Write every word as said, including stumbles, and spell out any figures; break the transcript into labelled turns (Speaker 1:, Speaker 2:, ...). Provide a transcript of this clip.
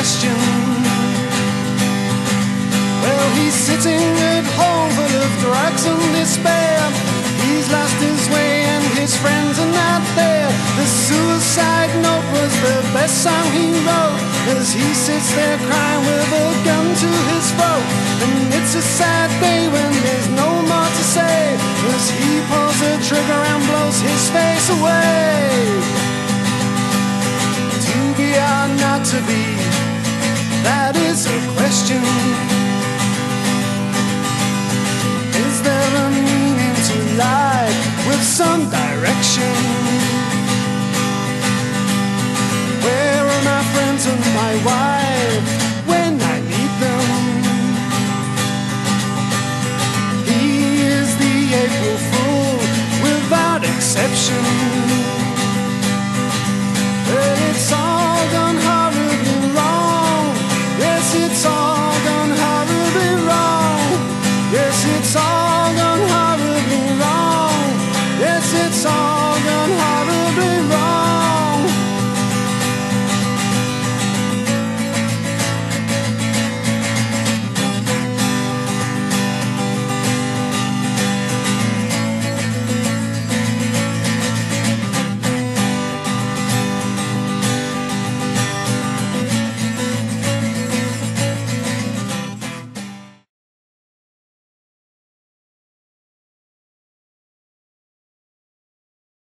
Speaker 1: question. Well, he's sitting at home full of drugs and despair. He's lost his way and his friends are not there. The suicide note was the best song he wrote, as he sits there crying with a gun to his throat. And it's a sad day when there's no more to say, as he pulls the trigger and blows his face away. To be or not to be, that is a question. Is there a meaning to life with some direction?